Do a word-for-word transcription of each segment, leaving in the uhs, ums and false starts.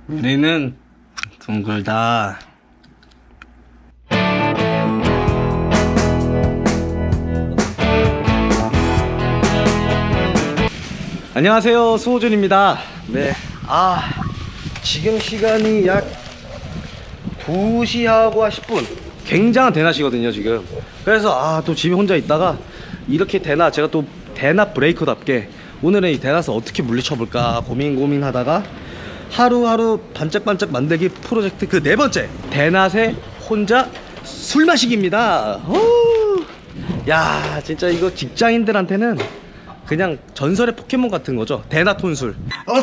우리는 둥글다. 안녕하세요, 수호준입니다. 네, 아 지금 시간이 약 두 시하고 십 분. 굉장한 대낮이거든요 지금. 그래서 아 또 집에 혼자 있다가 이렇게 대낮, 제가 또 대낮 브레이커답게 오늘은 이 대낮을 어떻게 물리쳐볼까 고민 고민하다가 하루하루 반짝반짝 만들기 프로젝트 그 네 번째, 대낮에 혼자 술 마시기입니다. 오, 야 진짜 이거 직장인들한테는 그냥 전설의 포켓몬 같은 거죠. 대낮 혼술. 어,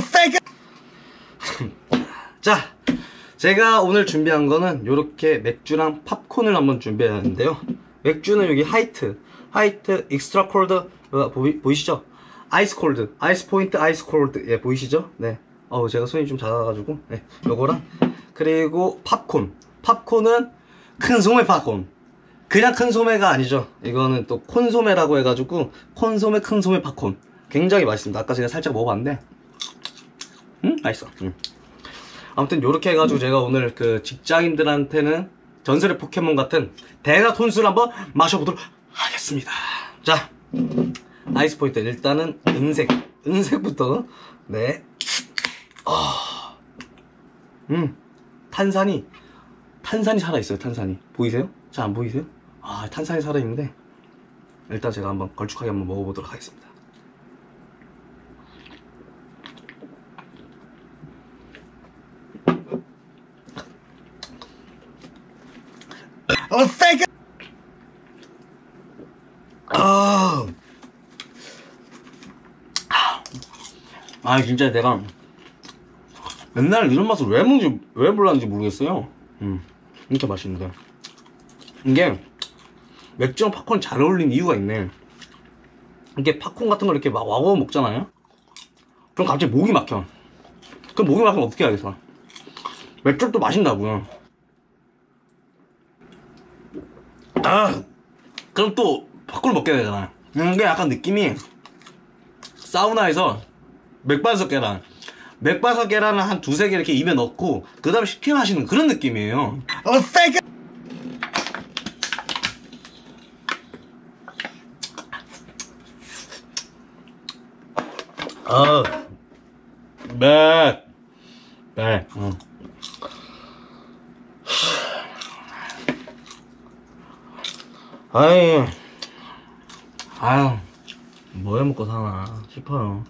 자, 제가 오늘 준비한 거는 요렇게 맥주랑 팝콘을 한번 준비했는데요. 맥주는 여기 하이트 하이트 익스트라 콜드, 보이, 보이시죠? 아이스 콜드, 아이스 포인트 아이스 콜드. 예, 보이시죠? 네. 어우, 제가 손이 좀 작아가지고. 네, 요거랑 그리고 팝콘. 팝콘은 큰 소매 팝콘. 그냥 큰 소매가 아니죠. 이거는 또 콘소매라고 해가지고 콘소매 큰 소매 팝콘. 굉장히 맛있습니다. 아까 제가 살짝 먹어봤는데 음? 맛있어. 음. 아무튼 요렇게 해가지고 제가 오늘 그 직장인들한테는 전설의 포켓몬 같은 대낮 혼술 한번 마셔보도록 하겠습니다. 자, 아이스 포인트 일단은 은색 은색부터. 네. 아, 음 탄산이 탄산이 살아있어요. 탄산이 보이세요? 잘 안 보이세요? 아, 탄산이 살아있는데 일단 제가 한번 걸쭉하게 한번 먹어보도록 하겠습니다. 어, 세게! 아, 아, 진짜 내가 맨날 이런 맛을 왜 먹는지, 왜 몰랐는지 모르겠어요. 음, 진짜 맛있는데. 이게 맥주랑 팝콘이 잘 어울리는 이유가 있네. 이게 팝콘 같은 걸 이렇게 막 와워 먹잖아요? 그럼 갑자기 목이 막혀. 그럼 목이 막히면 어떻게 해야겠어? 맥주를 또 마신다고요. 아, 그럼 또 팝콘을 먹게 되잖아. 이게 약간 느낌이 사우나에서 맥반석 계란 맥반석 계란을 한 두세 개 이렇게 입에 넣고 그 다음에 식혜 마시는 그런 느낌이에요. 어, 세게! 아, 네, 네, 응. 아이, 아유, 뭐 해 먹고 사나 싶어요.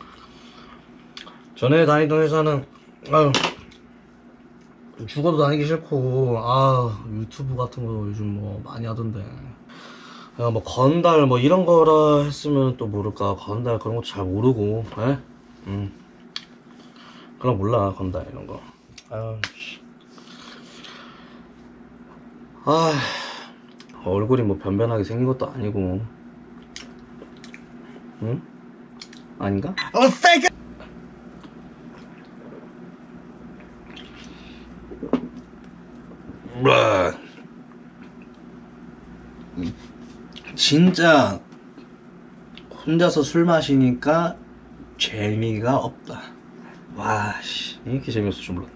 전에 다니던 회사는 아유 죽어도 다니기 싫고, 아 유튜브 같은 거 요즘 뭐 많이 하던데, 야, 뭐 건달 뭐 이런 거라 했으면 또 모를까. 건달 그런 것도 잘 모르고, 에? 음. 그럼 몰라 건달 이런 거. 아유, 아, 얼굴이 뭐 변변하게 생긴 것도 아니고. 응? 아닌가? 어, 세게! 진짜 혼자서 술 마시니까 재미가 없다. 와, 씨, 이렇게 재미없을 줄 몰랐네.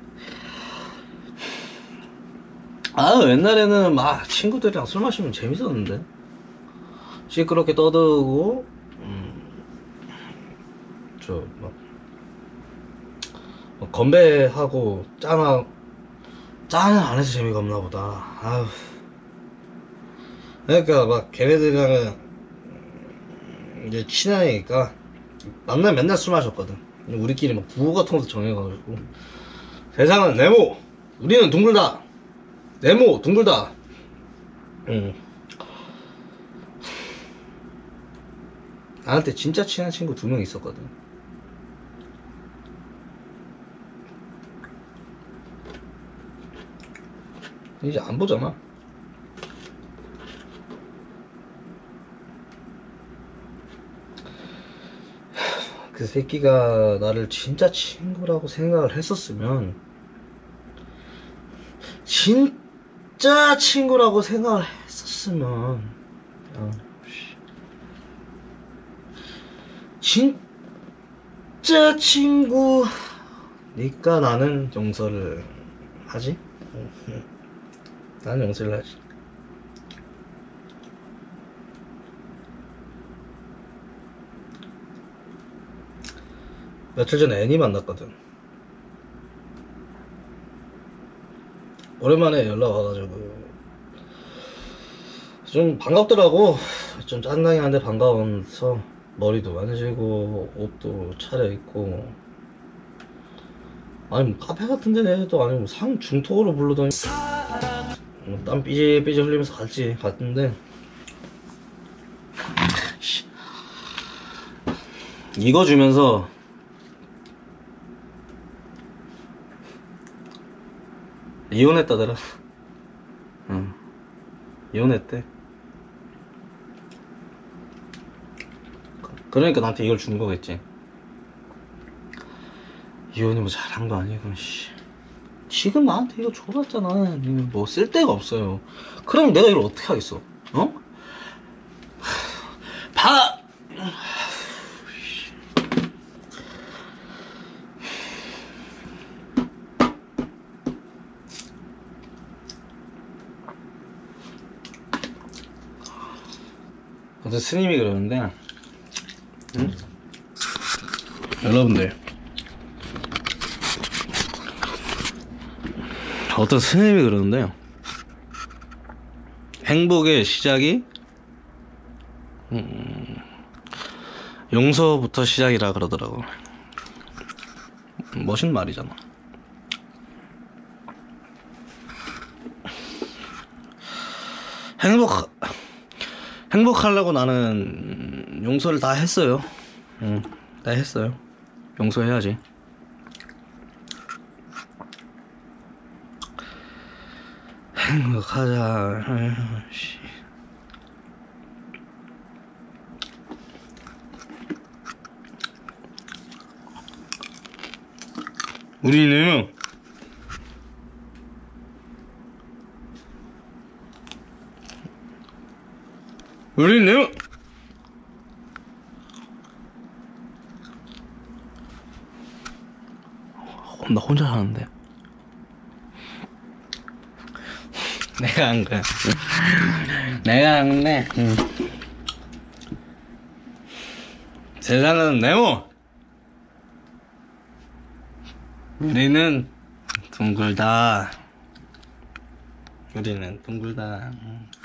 아, 옛날에는 막 친구들이랑 술 마시면 재밌었는데. 시끄럽게 떠들고, 음, 저, 막, 막 건배하고, 짠하, 짠을 안 해서 재미가 없나 보다. 아휴. 그러니까 막 걔네들이랑은 이제 친하니까 만나면 맨날 술 마셨거든. 우리끼리 막 구호 같은 것도 정해가지고, 세상은 네모, 우리는 둥글다, 네모 둥글다. 응. 나한테 진짜 친한 친구 두 명 있었거든. 이제 안 보잖아. 그 새끼가 나를 진짜 친구라고 생각을 했었으면, 진짜 친구라고 생각을 했었으면, 어, 진짜 친구 니까 나는 용서를 하지? 나는 용서를 하지. 며칠 전에 애니 만났거든. 오랜만에 연락 와가지고 좀 반갑더라고. 좀 짠나긴 한데 반가워서 머리도 만지고 옷도 차려입고, 아니 뭐 카페 같은 데도 아니고 상 중턱으로 부르더니 뭐 땀 삐질삐질 흘리면서 갔지. 갔는데 이거 주면서 이혼했다더라. 응, 이혼했대. 그러니까 나한테 이걸 준 거겠지. 이혼이 뭐 잘한 거 아니고, 씨. 지금 나한테 이거 줘봤잖아. 뭐 쓸데가 없어요. 그럼 내가 이걸 어떻게 하겠어? 어? 봐! 어떤 스님이 그러는데, 응? 여러분들, 어떤 스님이 그러는데, 행복의 시작이 음, 용서부터 시작이라 그러더라고. 멋있는 말이잖아. 행복 행복하려고 나는 용서를 다 했어요. 응, 다 했어요. 용서해야지. 행복하자. 씨. 우리는 우리는 나 혼자 사는데. 내가 한 거야. 내가 한 건데. 응. 세상은 네모. 우리는 둥글다. 우리는 둥글다. 응.